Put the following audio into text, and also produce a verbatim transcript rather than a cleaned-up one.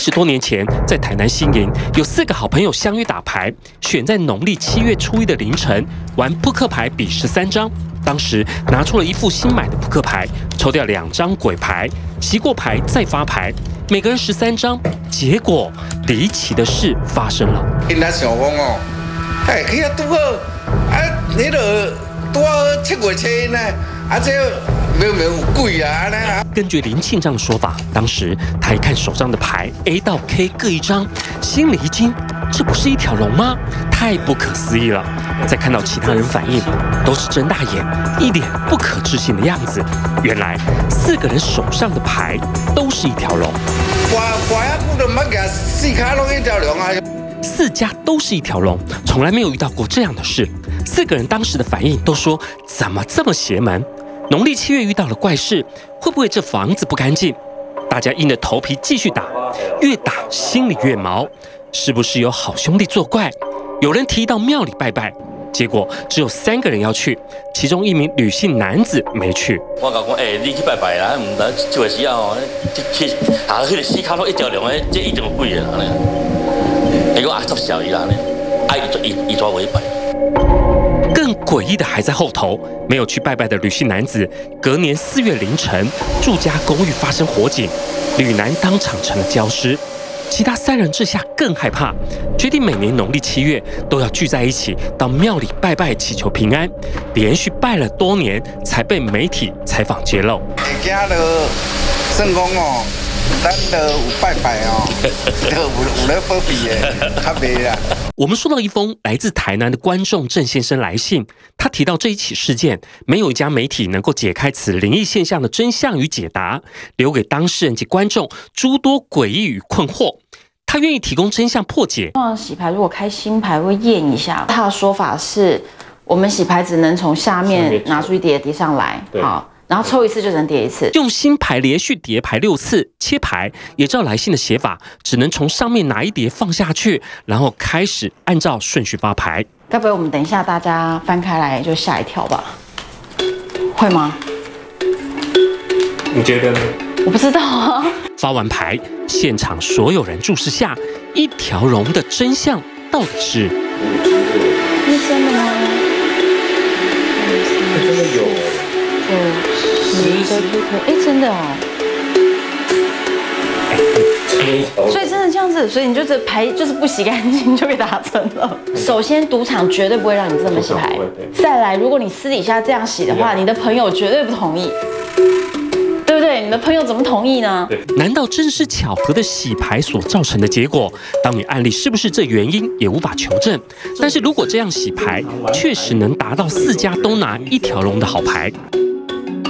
十多年前，在台南新营，有四个好朋友相约打牌，选在农历七月初一的凌晨玩扑克牌比十三张。当时拿出了一副新买的扑克牌，抽掉两张鬼牌，洗过牌再发牌，每个人十三张。结果离奇的事发生了。 因来想讲哦，哎，去啊拄好，啊，你就拄好七月初呢，啊这明明有鬼啊呢。 根据林庆章的说法，当时他一看手上的牌 A 到 K 各一张，心里一惊，这不是一条龙吗？太不可思议了。再看到其他人反应，都是睁大眼，一脸不可置信的样子。原来四个人手上的牌都是一条龙。 我我啊，我都冇见四卡拢一条龙啊。 四家都是一条龙，从来没有遇到过这样的事。四个人当时的反应都说：怎么这么邪门？农历七月遇到了怪事，会不会这房子不干净？大家硬着头皮继续打，越打心里越毛，是不是有好兄弟作怪？有人提到庙里拜拜，结果只有三个人要去，其中一名吕姓男子没去。 我甲讲，哎、欸，你去拜拜啦，唔得，这时啊哦，去啊，迄个四卡拢一条龙诶，这一定有鬼啊！伊讲啊，作小伊啦，啊，伊伊伊抓尾拜。 更诡异的还在后头，没有去拜拜的吕姓男子，隔年四月凌晨，住家公寓发生火警，吕男当场成了焦尸。其他三人这下更害怕，决定每年农历七月都要聚在一起到庙里拜拜祈求平安。连续拜了多年，才被媒体采访揭露。 会惊就算讲哦，咱就有拜拜哦，就有有咧保庇的，较袂啦。 我们收到一封来自台南的观众郑先生来信，他提到这一起事件，没有一家媒体能够解开此灵异现象的真相与解答，留给当事人及观众诸多诡异与困惑。他愿意提供真相破解。 洗牌如果开新牌会验一下，他的说法是，我们洗牌只能从下面拿出一叠叠上来，好。然后抽一次就能叠一次， 用新牌连续叠牌六次，切牌也照来信的写法，只能从上面拿一叠放下去，然后开始按照顺序发牌。 该不会我们等一下大家翻开来就吓一跳吧？会吗？ 你觉得呢？ 我不知道啊。 发完牌，现场所有人注视下，一条龙的真相到底是？ 是真的吗？ 真的有。 有十个扑克，哎，真的哦。所以真的这样子，所以你就这牌就是不洗干净就被打成了。首先，赌场绝对不会让你这么洗牌。再来，如果你私底下这样洗的话，你的朋友绝对不同意，对不对？你的朋友怎么同意呢？ 难道真是巧合的洗牌所造成的结果？当你案例是不是这原因也无法求证。但是如果这样洗牌，确实能达到四家都拿一条龙的好牌。